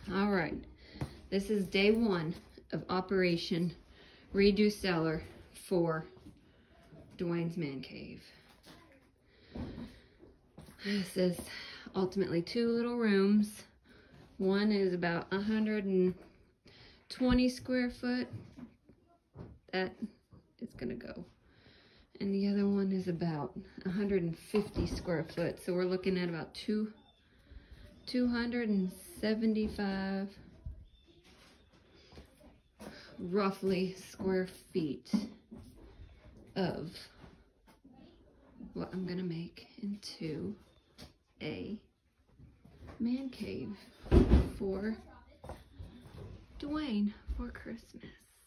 All right, this is day 1 of Operation Redo Cellar for Dwayne's Man Cave. This is ultimately 2 little rooms. One is about 120 square foot. That is gonna go. And the other one is about 150 square foot. So we're looking at about 275 roughly square feet of what I'm gonna make into a man cave for Dwayne for Christmas.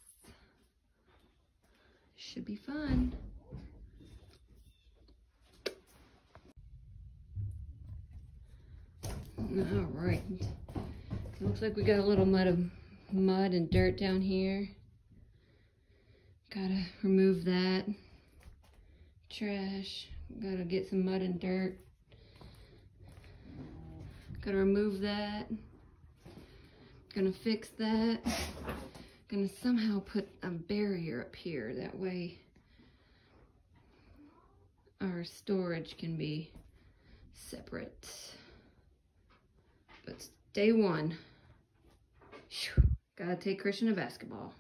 Should be fun. All right, looks like we got a little mud and dirt down here. Gotta remove that. Trash, gotta get some mud and dirt. Gotta remove that. Gonna fix that. Gonna somehow put a barrier up here, that way our storage can be separate. But day 1, whew, gotta take Christian to basketball.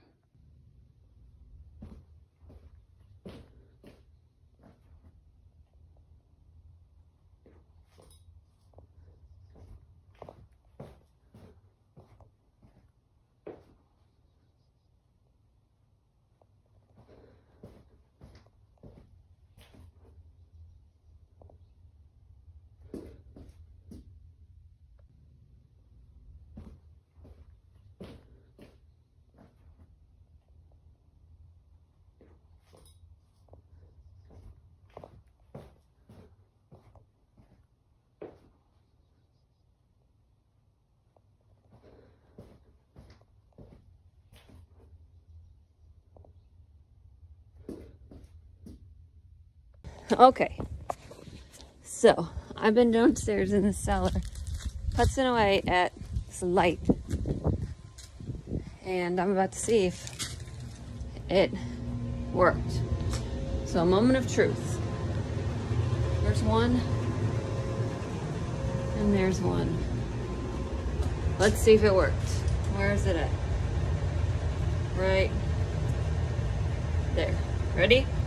Okay, so I've been downstairs in the cellar putzing away at this light, and I'm about to see if it worked. So a moment of truth. There's one, and there's one. Let's see if it worked. Where is it at? Right there. Ready?